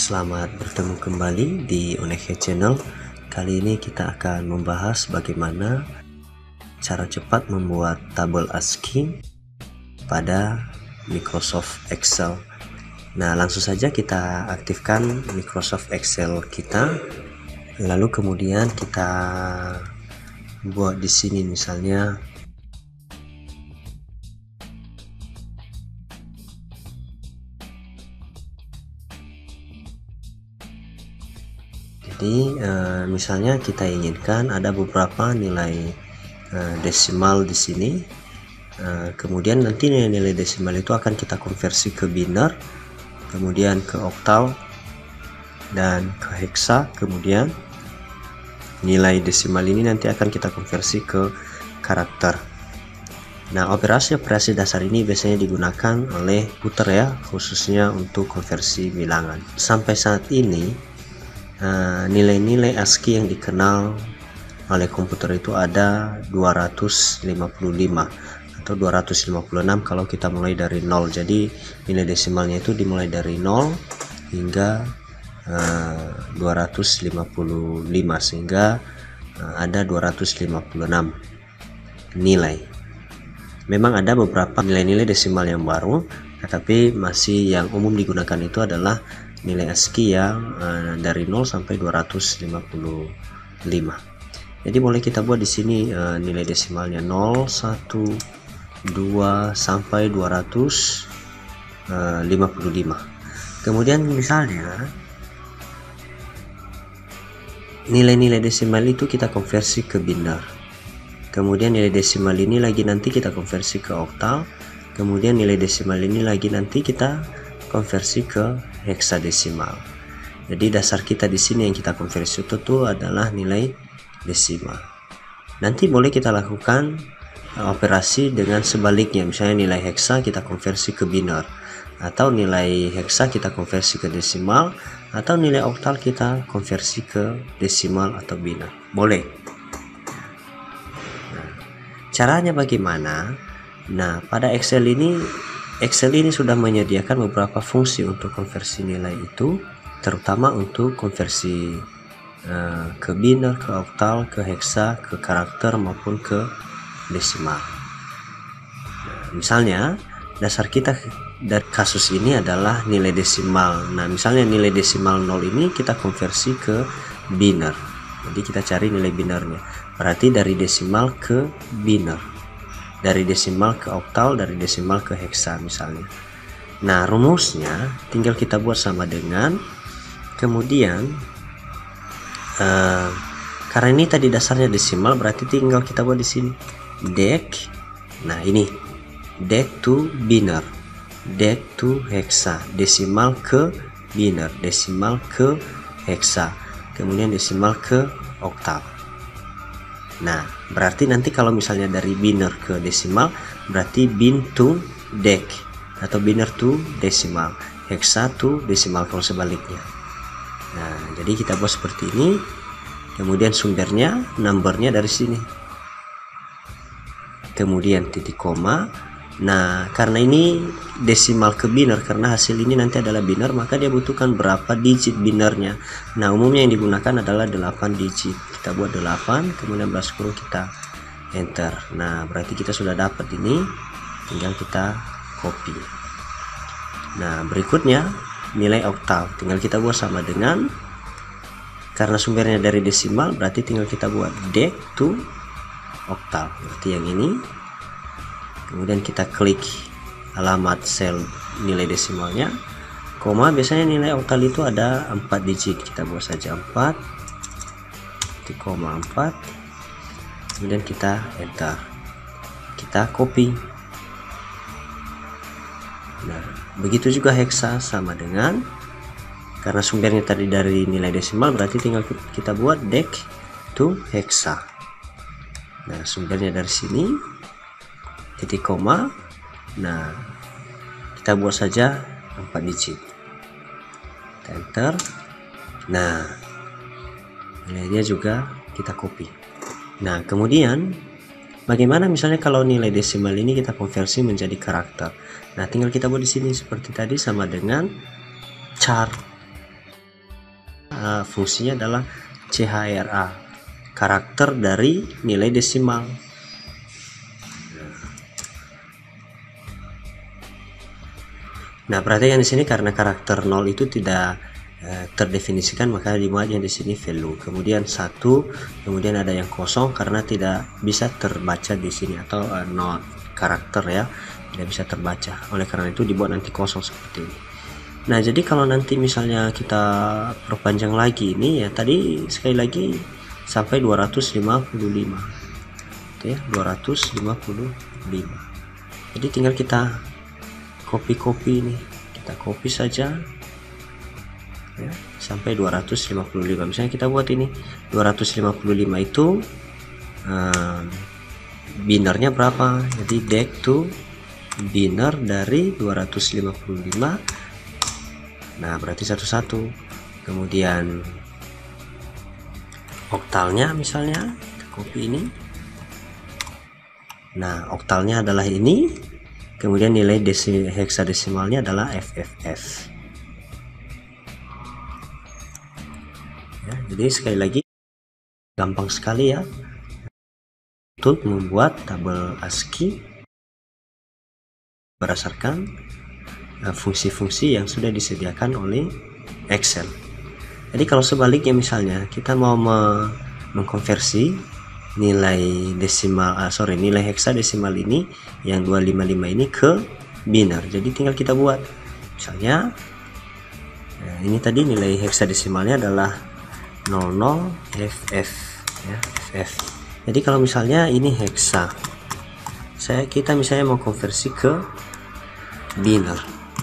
Selamat bertemu kembali di Hexa Channel. Kali ini kita akan membahas bagaimana cara cepat membuat tabel ASCII pada Microsoft Excel. Nah, langsung saja kita aktifkan Microsoft Excel kita. Lalu kemudian kita buat di sini misalnya misalnya kita inginkan ada beberapa nilai desimal di sini. Kemudian nanti nilai-nilai desimal itu akan kita konversi ke biner, kemudian ke oktal dan ke hexa. Kemudian nilai desimal ini nanti akan kita konversi ke karakter. Nah, operasi-operasi dasar ini biasanya digunakan oleh komputer ya, khususnya untuk konversi bilangan. Sampai saat ini nilai-nilai ASCII yang dikenal oleh komputer itu ada 255 atau 256 kalau kita mulai dari 0. Jadi nilai desimalnya itu dimulai dari 0 hingga 255, sehingga ada 256 nilai. Memang ada beberapa nilai-nilai desimal yang baru, tetapi masih yang umum digunakan itu adalah nilai ASCII yang dari 0 sampai 255. Jadi boleh kita buat di sini nilai desimalnya 0, 1, 2 sampai 255. Kemudian misalnya nilai-nilai desimal itu kita konversi ke biner. Kemudian nilai desimal ini lagi nanti kita konversi ke oktal. Kemudian nilai desimal ini lagi nanti kita konversi ke HexaDecimal. Jadi dasar kita di sini yang kita konversi itu adalah nilai desimal. Nanti boleh kita lakukan operasi dengan sebaliknya, misalnya nilai hexa kita konversi ke biner, atau nilai hexa kita konversi ke desimal, atau nilai oktal kita konversi ke desimal atau biner. Boleh. Nah, caranya bagaimana? Nah, pada Excel ini sudah menyediakan beberapa fungsi untuk konversi nilai itu, terutama untuk konversi ke biner, ke oktal, ke hexa, ke karakter maupun ke desimal. Nah, misalnya dasar kita dari kasus ini adalah nilai desimal. Nah, misalnya nilai desimal 0 ini kita konversi ke biner. Jadi kita cari nilai binernya. Berarti dari desimal ke biner, dari desimal ke oktal, dari desimal ke hexa misalnya. Nah, rumusnya tinggal kita buat sama dengan, kemudian karena ini tadi dasarnya desimal, berarti tinggal kita buat di sini dec. Nah, ini dec to biner, dec to hexa, desimal ke biner, desimal ke hexa, kemudian desimal ke oktal. Nah, berarti nanti kalau misalnya dari biner ke desimal, berarti bin to dec atau biner to desimal, hexa to desimal kalau sebaliknya. Nah, jadi kita buat seperti ini. Kemudian sumbernya, numbernya dari sini. Kemudian titik koma. Nah, karena ini desimal ke biner, karena hasil ini nanti adalah biner, maka dia butuhkan berapa digit binernya. Nah, umumnya yang digunakan adalah 8 digit. Kita buat 8, kemudian belas kurung kita enter. Nah, berarti kita sudah dapat ini, tinggal kita copy. Nah, berikutnya nilai oktal, tinggal kita buat sama dengan, karena sumbernya dari desimal, berarti tinggal kita buat dec to oktal, berarti yang ini. Kemudian kita klik alamat sel nilai desimalnya, koma. Biasanya nilai oktal itu ada 4 digit, kita buat saja 4, 4, kemudian kita enter, kita copy. Nah, begitu juga hexa sama dengan, karena sumbernya tadi dari nilai desimal, berarti tinggal kita buat dec to hexa. Nah, sumbernya dari sini, titik koma. Nah, kita buat saja 4 digit, kita enter. Nah, nilainya juga kita copy. Nah, kemudian bagaimana misalnya kalau nilai desimal ini kita konversi menjadi karakter? Nah, tinggal kita buat di sini seperti tadi, sama dengan char. fungsinya adalah CHRA, karakter dari nilai desimal. Nah, perhatikan di sini karena karakter 0 itu tidak terdefinisikan, maka dimuatnya di sini value. Kemudian 1, kemudian ada yang kosong karena tidak bisa terbaca di sini, atau not karakter ya, tidak bisa terbaca. Oleh karena itu dibuat nanti kosong seperti ini. Nah, jadi kalau nanti misalnya kita perpanjang lagi ini ya, tadi sekali lagi sampai 255. Oke, 255. Jadi tinggal kita copy ini, kita copy saja ya, sampai 255. Misalnya kita buat ini 255 itu binernya berapa, jadi deck to biner dari 255. Nah, berarti 11. Kemudian oktalnya misalnya kita copy ini. Nah, oktalnya adalah ini. Kemudian nilai hexadesimalnya adalah FFF. Ya, jadi sekali lagi gampang sekali ya untuk membuat tabel ASCII berdasarkan fungsi-fungsi yang sudah disediakan oleh Excel. Jadi kalau sebaliknya misalnya kita mau mengkonversi nilai nilai hexadesimal ini yang 255 ini ke biner, jadi tinggal kita buat misalnya ini tadi nilai hexadesimalnya adalah 00FF ya, FF. Jadi kalau misalnya ini hexa, kita misalnya mau konversi ke biner,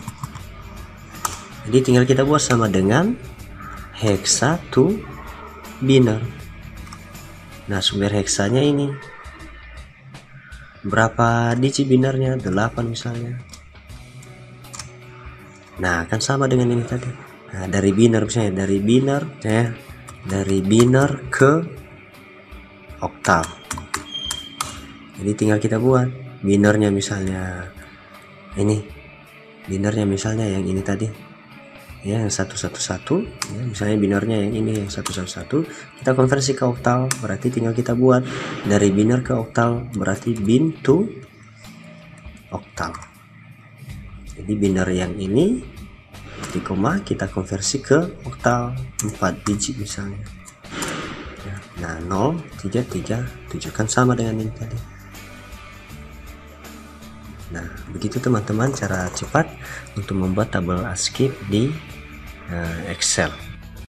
jadi tinggal kita buat sama dengan hexa to biner. Nah, sumber heksanya ini berapa digit binernya? 8 misalnya. Nah, kan sama dengan ini tadi. Nah, dari biner misalnya, dari biner ke oktal. Jadi tinggal kita buat binernya misalnya ini. Binernya misalnya yang ini tadi. Ya, yang 111 ya, misalnya binernya yang ini yang 111, kita konversi ke oktal, berarti tinggal kita buat dari biner ke oktal, berarti bin to oktal. Jadi biner yang ini di koma kita konversi ke oktal 4 digit misalnya ya. Nah, 0337 kan sama dengan ini tadi. Nah, begitu teman-teman cara cepat untuk membuat tabel ASCII di Excel.